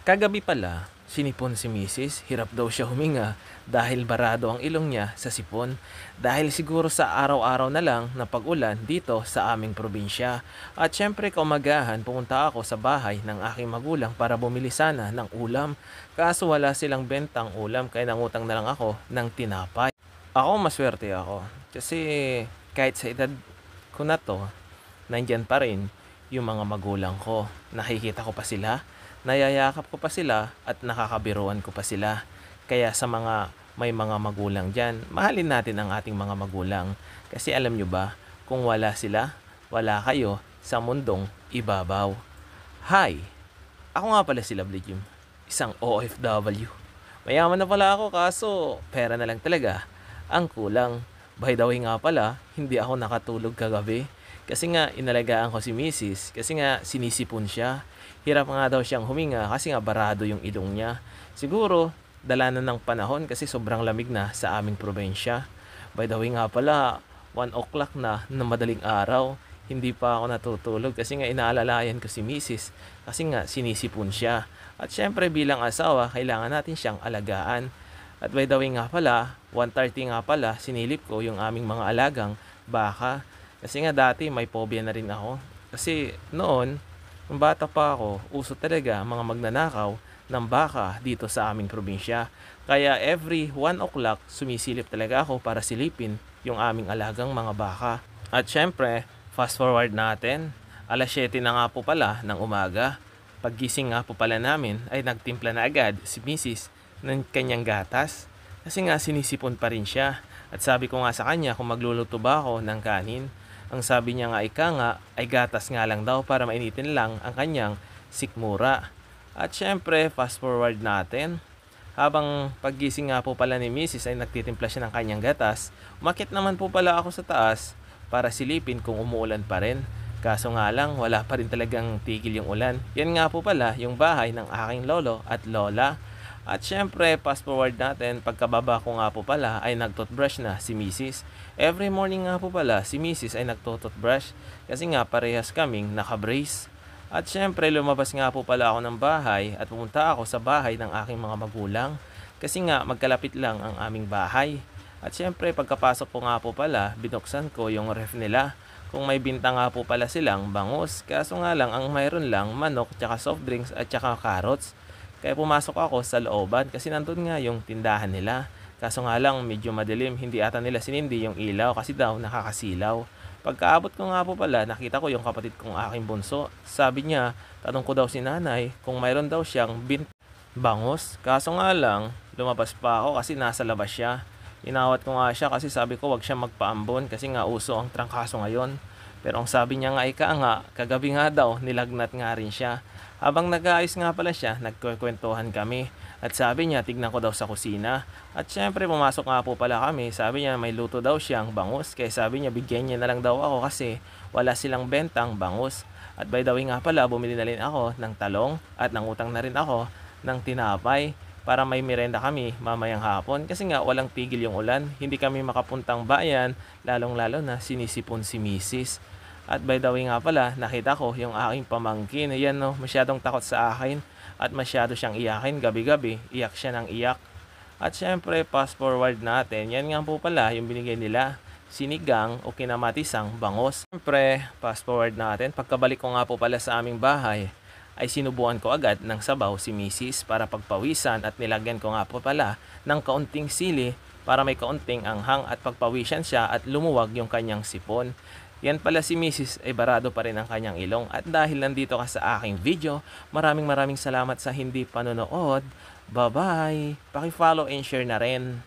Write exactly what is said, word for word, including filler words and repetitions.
Kagabi pala, sinipon si misis, hirap daw siya huminga dahil barado ang ilong niya sa sipon. Dahil siguro sa araw-araw na lang na pag-ulan dito sa aming probinsya. At syempre kaumagahan pumunta ako sa bahay ng aking magulang para bumili sana ng ulam. Kaso wala silang bentang ulam kaya nangutang na lang ako ng tinapay. Ako maswerte ako kasi kahit sa edad ko na to, nandyan pa rin yung mga magulang ko. Nakikita ko pa sila, nayayakap ko pa sila at nakakabiruan ko pa sila. Kaya sa mga may mga magulang dyan, mahalin natin ang ating mga magulang. Kasi alam nyo ba, kung wala sila, wala kayo sa mundong ibabaw. Hi! Ako nga pala si Lovely Jim, isang O F W. Mayaman na pala ako kaso pera na lang talaga ang kulang. By the way nga pala, hindi ako nakatulog kagabi. Kasi nga inalagaan ko si misis, kasi nga sinisipon siya. Hirap nga daw siyang huminga kasi nga barado yung ilong niya. Siguro, dala na ng panahon kasi sobrang lamig na sa aming probensya. By the way nga pala, one o'clock na na madaling araw. Hindi pa ako natutulog kasi nga inaalalayan ko si misis kasi nga sinisipon siya. At syempre bilang asawa, kailangan natin siyang alagaan. At by the way nga pala, one thirty nga pala, sinilip ko yung aming mga alagang baka. Kasi nga dati may phobia na rin ako. Kasi noon, nung bata pa ako, uso talaga ang mga magnanakaw ng baka dito sa aming probinsya. Kaya every one o'clock, sumisilip talaga ako para silipin yung aming alagang mga baka. At syempre, fast forward natin, alas siyete na nga po pala ng umaga. Paggising nga po pala namin ay nagtimpla na agad si misis ng kanyang gatas. Kasi nga sinisipon pa rin siya. At sabi ko nga sa kanya kung magluluto ba ako ng kanin. Ang sabi niya nga ika nga ay gatas nga lang daw para mainitin lang ang kanyang sikmura. At syempre fast forward natin. Habang paggising nga po pala ni misis ay nagtitimpla siya ng kanyang gatas. Umakyat naman po pala ako sa taas para silipin kung umuulan pa rin. Kaso nga lang wala pa rin talagang tigil yung ulan. Yan nga po pala yung bahay ng aking lolo at lola. At syempre, fast forward natin, pagkababa ko nga po pala ay nagtoothbrush na si misis. Every morning nga po pala si misis ay nagtotoothbrush kasi nga parehas kaming nakabrace. At syempre, lumabas nga po pala ako ng bahay at pumunta ako sa bahay ng aking mga magulang kasi nga magkalapit lang ang aming bahay. At syempre, pagkapasok ko nga po pala, binuksan ko yung ref nila. Kung may binta nga po pala silang bangus, kaso nga lang ang mayroon lang manok, tsaka soft drinks at tsaka carrots. Kaya pumasok ako sa looban kasi nandun nga yung tindahan nila. Kaso nga lang medyo madilim, hindi ata nila sinindi yung ilaw kasi daw nakakasilaw. Pagkaabot ko nga po pala, nakita ko yung kapatid kong aking bunso. Sabi niya, tanong ko daw si nanay kung mayroon daw siyang bint bangus. Kaso nga lang, lumabas pa ako kasi nasa labas siya. Inawat ko nga siya kasi sabi ko wag siya magpaambon kasi nga uso ang trangkaso ngayon. Pero ang sabi niya nga ika nga, kagabi nga daw nilagnat nga rin siya. Habang nag-aayos nga pala siya, nagkukwentuhan kami. At sabi niya, tignan ko daw sa kusina. At syempre, pumasok nga po pala kami. Sabi niya, may luto daw siyang bangus. Kaya sabi niya, bigyan niya na lang daw ako kasi wala silang bentang bangus. At by the way nga pala, bumili na rin ako ng talong at nangutang na rin ako ng tinapay para may merenda kami mamayang hapon. Kasi nga, walang tigil yung ulan. Hindi kami makapuntang bayan, lalong-lalo na sinisipon si misis. At by the way nga pala, nakita ko yung aking pamangkin. Ayan no, masyadong takot sa akin at masyado siyang iyakin. Gabi-gabi, iyak siya ng iyak. At syempre, fast forward natin. Yan nga po pala yung binigay nila. Sinigang o kinamatisang bangos. Syempre, fast forward natin. Pagkabalik ko nga po pala sa aming bahay, ay sinubuan ko agad ng sabaw si misis para pagpawisan at nilagyan ko nga po pala ng kaunting sili para may kaunting anghang at pagpawisan siya at lumuwag yung kanyang sipon. Yan pala si misis ay barado pa rin ang kanyang ilong. At dahil nandito ka sa aking video, maraming maraming salamat sa hindi panonood. Bye-bye! Paki-follow and share na rin.